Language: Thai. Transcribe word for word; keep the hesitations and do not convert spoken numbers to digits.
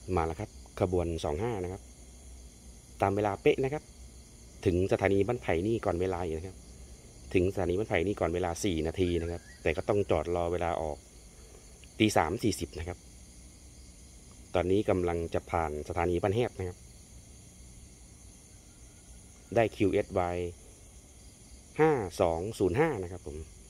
มาแล้วครับขบวนสองห้านะครับตามเวลาเป๊ะนะครับถึงสถานีบ้านไผ่นี่ก่อนเวลาอยู่นะครับถึงสถานีบ้านไผ่นี่ก่อนเวลาสี่นาทีนะครับแต่ก็ต้องจอดรอเวลาออกตีสามสี่สิบนะครับตอนนี้กำลังจะผ่านสถานีบ้านแฮดนะครับได้ คิว เอส วาย ห้าสองศูนย์ห้านะครับผม